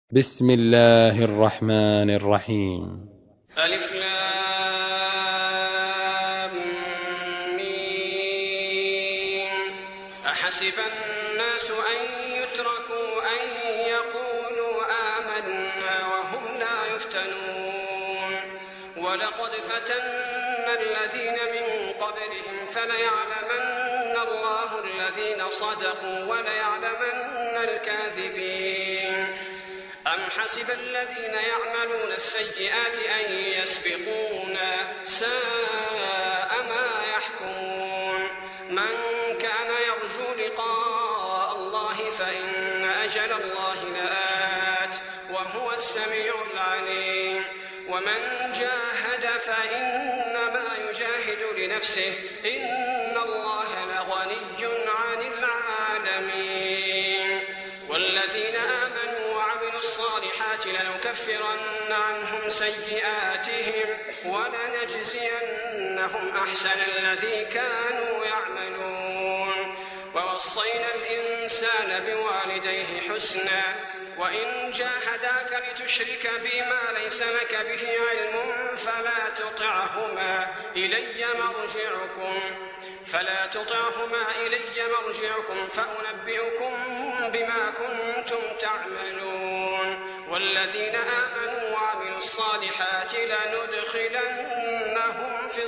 بسم الله الرحمن الرحيم. ألف لام ميم. أحسب الناس أن يتركوا أن يقولوا آمنا وهم لا يفتنون ولقد فتنا الذين من قبلهم فليعلمن الله الذين صدقوا وليعلمن الكاذبين. أم حسب الذين يعملون السيئات أن يسبقونا ساء ما يحكمون. من كان يرجو لقاء الله فإن أجل الله لآت وهو السميع العليم. ومن جاهد فإنما يجاهد لنفسه إن الله لغني عن العالمين. والذين آمنوا وعملوا الصالحات لنكفرن عنهم سيئاتهم ولنجزينهم أحسن الذي كانوا يعملون. ووصينا الإنسان بوالديه حسنا وإن جاهداك لتشرك بي ما ليس لك به علم فلا تطعهما إلي مرجعكم فأنبئكم بما كنتم تعملون. والذين آمنوا وعملوا الصالحات لندخلنهم في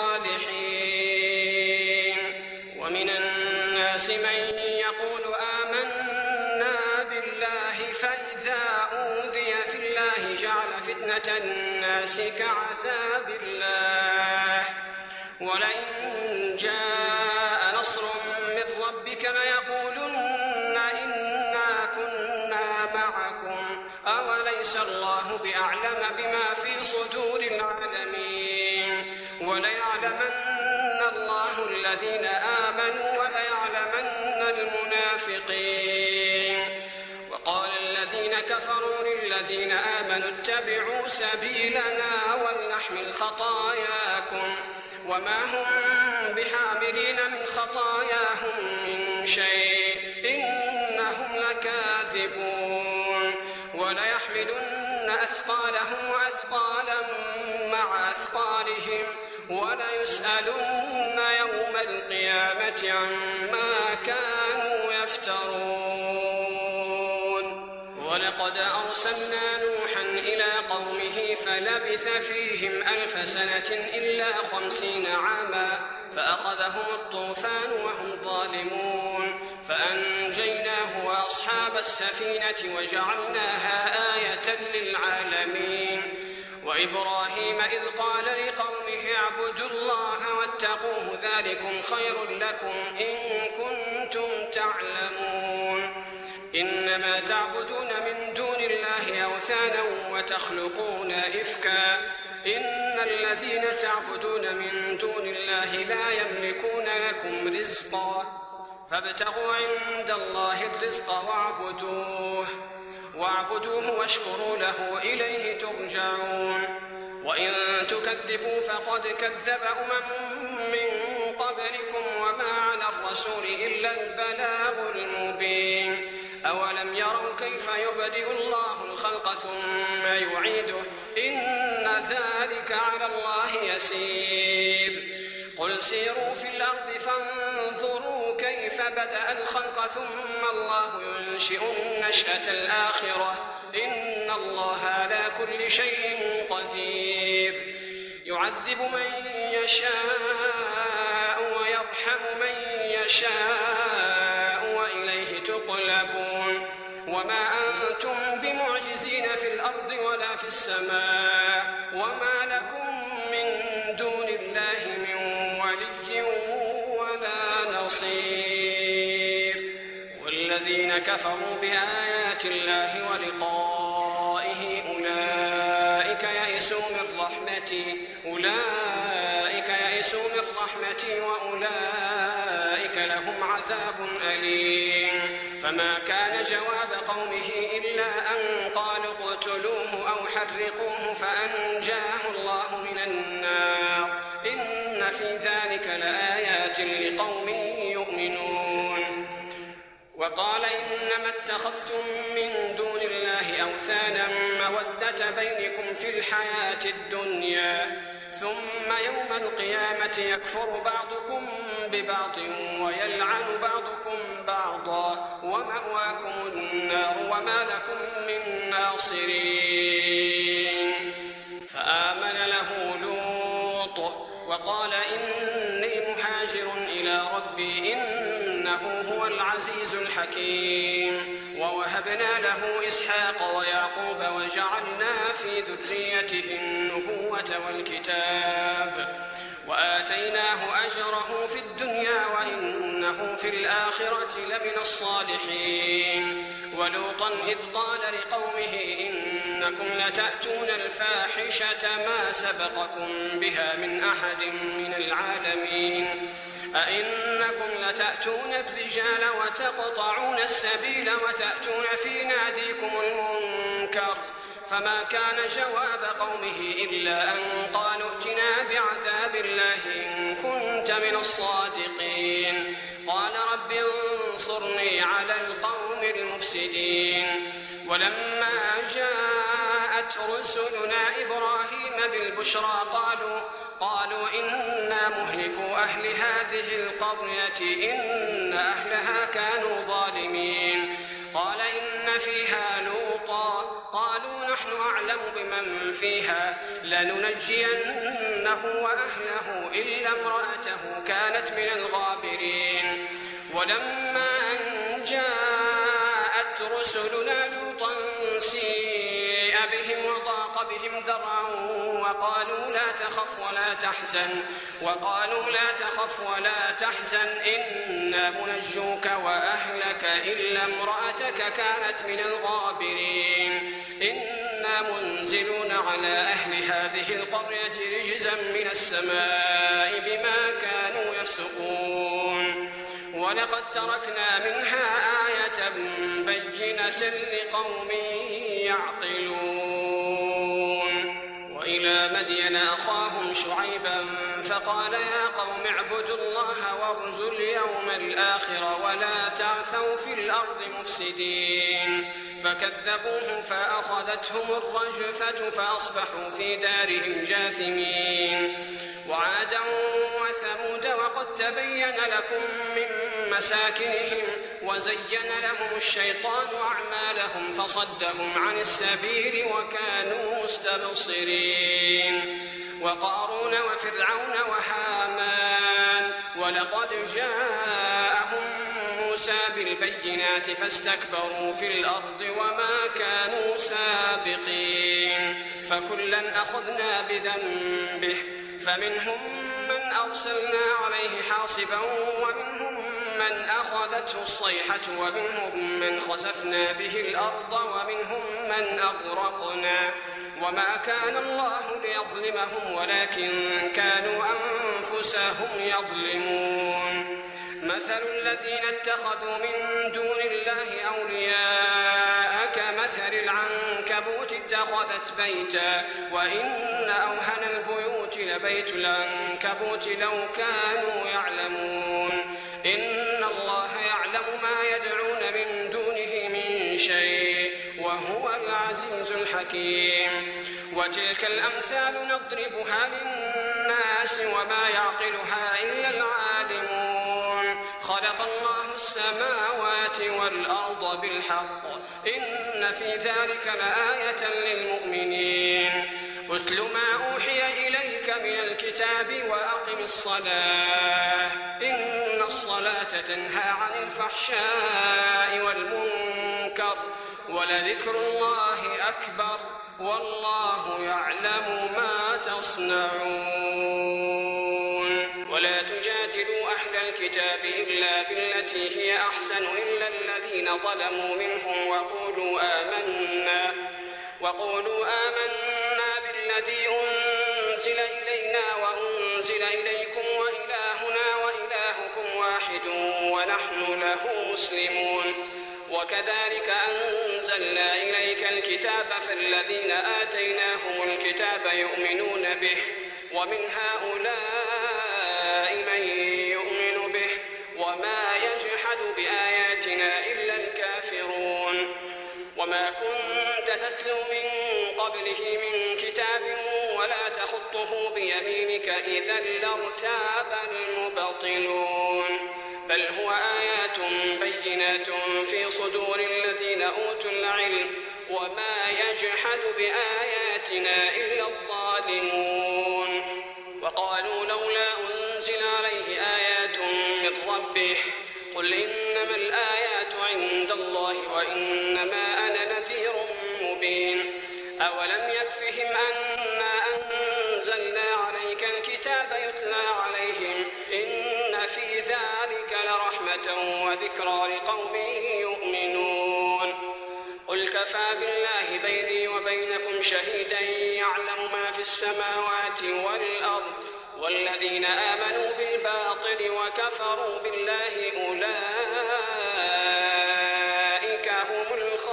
الصالحين. ومن الناس من يقول آمنا بالله فإذا أوذي في الله جعل فتنة الناس كعذاب الله. ولئن جاء نصر من ربك ليقولن إنا كنا معكم أوليس الله بأعلم بما في صدور العالمين. وليعلمن الله الذين آمنوا وليعلمن المنافقين. وقال الذين كفروا للذين آمنوا اتبعوا سبيلنا ولنحمل خطاياكم وما هم بحاملين من خطاياهم من شيء إنهم لكاذبون. وليحملن أثقالهم وأثقالا مع أثقالهم وليسألن يوم القيامة عما كانوا يفترون. ولقد أرسلنا نوحا إلى قومه فلبث فيهم 1000 سنة إلا 50 عاما فأخذهم الطوفان وهم ظالمون فأنجيناه وأصحاب السفينة وجعلناها آية للعالمين. وإبراهيم إذ قال لقومه اعبدوا الله واتقوه ذلكم خير لكم إن كنتم تعلمون. إنما تعبدون من دون الله أوثانا وتخلقون إفكا إن الذين تعبدون من دون الله لا يملكون لكم رزقا فابتغوا عند الله الرزق واعبدوه واشكروا له إليه ترجعون. وإن تكذبوا فقد كذب من قبلكم وما على الرسول إلا البلاغ المبين. أولم يروا كيف يبدئ الله الخلق ثم يعيده إن ذلك على الله يسير. قل سيروا في الأرض فانظروا كيف بدأ الخلق ثم الله ينشئ النشأة الآخرة إن الله على كل شيء قدير. يعذب من يشاء ويرحم من يشاء وإليه تقلبون. وما أنتم بمعجزين في الأرض ولا في السماء وما لكم من دون الله من ولي ولا نصير. والذين كفروا بآيات الله ولقائه أولئك يئسوا من رحمتي وأولئك لهم عذاب أليم. فما كان جواب قومه إلا أن قالوا اقتلوه أو حرقوه فأنجاه الله من النار إن في ذلك لآيات لقوم يؤمنون. وقال إنما اتخذتم من دون الله أوثانا مودة بينكم في الحياة الدنيا ثم يوم القيامة يكفر بعضكم ببعض ويلعن بعضكم بعضا ومأواكم النار وما لكم من ناصرين. فآمن له لوط وقال إني مهاجر إلى ربي إنه هو العزيز الحكيم. ووهبنا له إسحاق ويعقوب وجعلنا في ذريته النبوة والكتاب وآتيناه أجره في الدنيا وإنه في الآخرة لمن الصالحين. ولوطا إذ قال لقومه إنكم لتأتون الفاحشة ما سبقكم بها من أحد من العالمين أئنكم لتأتون الرجال وتقطعون السبيل وتأتون في ناديكم المنكر. فما كان جواب قومه إلا أن قالوا ائتنا بعذاب الله إن كنت من الصادقين. قال رب انصرني على القوم المفسدين. ولما جاءت رسلنا إبراهيم بالبشرى قالوا إنا مهلكو أهل هذه القرية إن أهلها كانوا ظالمين. قال إن فيها لوطا قالوا نحن أعلم بمن فيها لننجينه وأهله إلا امرأته كانت من الغابرين. ولما أن جاءت رسلنا لوطا سيء بهم وضاق بهم ذرعا وقالوا لا تخف ولا تحزن إنا منجوك وأهلك إلا امرأتك كانت من الغابرين. إنا منزلون على أهل هذه القرية رجزا من السماء بما كانوا يفسقون. ولقد تركنا منها آية بينة لقوم يعقلون. وإلى مدين أخاهم شعيبا فقال يا قوم اعبدوا الله وارجوا اليوم الآخر ولا تعثوا في الأرض مفسدين. فكذبوه فأخذتهم الرجفة فأصبحوا في دارهم جاثمين. وعادا وثمود وقد تبين لكم من مساكنهم وزين لهم الشيطان أعمالهم فصدهم عن السبيل وكانوا مستبصرين. وقارون وفرعون وهامان ولقد جاءهم موسى بالبينات فاستكبروا في الأرض وما كانوا سابقين. فكلا أخذنا بذنبه فمنهم من أرسلنا عليه حاصبا ومنهم من أخذته الصيحة ومنهم من خسفنا به الأرض ومنهم من أغرقنا. وما كان الله ليظلمهم ولكن كانوا أنفسهم يظلمون. مثل الذين اتخذوا من دون الله أولياء كمثل العنكبوت اتخذت بيتا وإن أوهن البيوت لبيت العنكبوت لو كانوا يعلمون. إن الله يعلم ما يدعون من دونه من شيء وهو العزيز الحكيم. وتلك الأمثال نضربها للناس وما يعقلها إلا العالمون. خلق الله السماوات والأرض بالحق إن في ذلك لآية للمؤمنين. اتل ما أوحي إليك من الكتاب وأقم الصلاة إن الصلاة تنهى عن الفحشاء والمنكر ولذكر الله أكبر والله يعلم ما تصنعون. ولا تجادلوا أهل الكتاب إلا بالتي هي أحسن إلا الذين ظلموا منهم وقولوا آمنا بالذي أنزل إلينا وأنزل إليكم وإلهنا وإلهكم واحد ونحن له مسلمون. وكذلك أنزلنا إليك الكتاب فالذين آتيناهم الكتاب يؤمنون به ومن هؤلاء من يؤمن به وما يجحد يجحد بآياتنا إلا الكافرون. وما كنت تتلو من قبله من كتاب ولا تخطه بيمينك إذا لارتاب المبطلون. بل هو آيات بينات في صدور الذين أوتوا العلم وما يجحد بآياتنا إلا الظالمون. وقالوا لولا أنزل عليه آيات من ربه قل إنما الآيات عند الله وإنما أنا نذير مبين. أولم يكفهم أنا أنزلنا عليك الكتاب يتلى عليهم إن في ذلك لرحمة وذكرى لقوم يؤمنون. قل كفى بالله بيني وبينكم شهيدا يعلم ما في السماوات والأرض والذين آمنوا بالباطل وكفروا بالله أولئك هم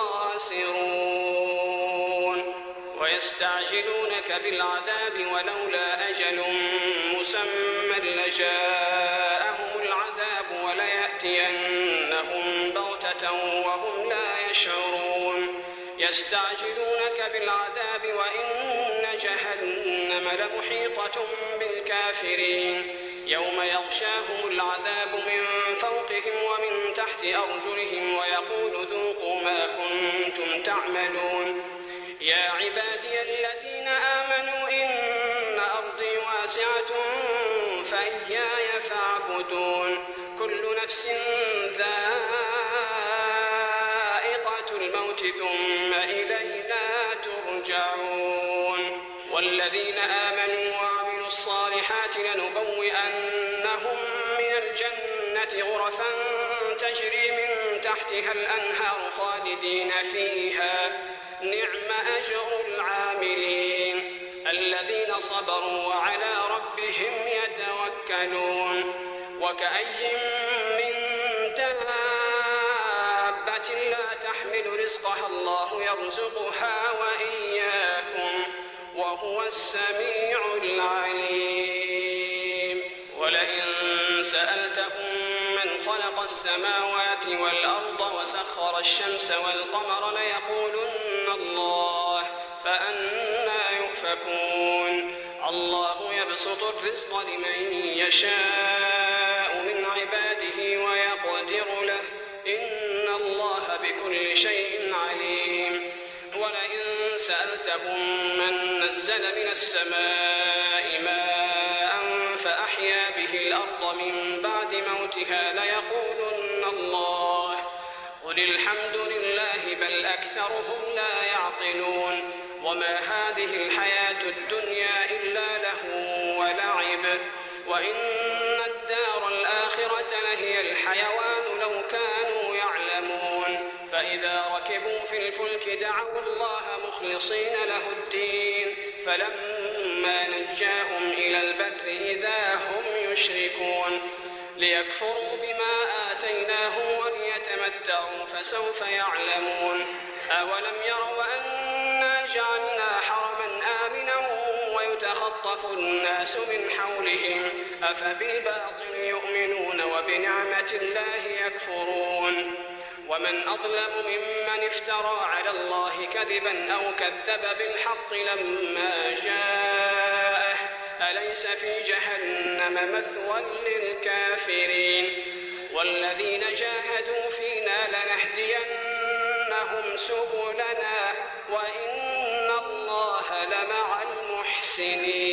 الخاسرون. ويستعجلونك بالعذاب ولولا أجل مسمى لجاءهم العذاب وليأتينهم بغتة وهم لا يشعرون. يستعجلونك بالعذاب وإن جهنم لمحيطة بالكافرين. يوم يغشاهم العذاب من فوقهم ومن تحت أرجلهم ويقول ذوقوا ما كنتم تعملون. يا عبادي الذين آمنوا إن أرضي واسعة فإياي فاعبدون. كل نفس ذائقة الموت ثم إلينا ترجعون. والذين آمنوا وعملوا الصالحات لنبوئنهم من الجنة غرفا تجري من تحتها الأنهار خالدين فيها نعم أجر العاملين الذين صبروا وعلى ربهم يتوكلون. وكأي من دابة لا تحمل رزقها الله يرزقها وإياكم وهو السميع العليم. ولئن سألتهم من خلق السماوات والأرض وسخر الشمس والقمر ليقولن الله فأنى يؤفكون. الله يبسط الرزق لمن يشاء من عباده ويقدر له إن الله بكل شيء عليم. ولئن سألتهم من نزل من السماء ماء فأحيا به الأرض من بعد موتها ليقولن الله قل الحمد لله بل أكثرهم لا يعقلون. وما هذه الحياة الدنيا إلا له ولعب وإن الدار الآخرة لهي الحيوان لو كانوا يعلمون. فإذا ركبوا في الفلك دعوا الله مخلصين له الدين فلما نجاهم إلى البر إذا هم يشركون. ليكفروا بما آتيناهم وليتمتعوا فسوف يعلمون. أولم يروا أنا جعلنا حرما آمنا ويتخطف الناس من حولهم أفبالباطل يؤمنون وبنعمة الله يكفرون. ومن أظلم ممن افترى على الله كذبا أو كذب بالحق لما جاءه أليس في جهنم مثوى للكافرين. والذين جاهدوا فينا لنهدينهم سبلنا وإن الله لمع المحسنين.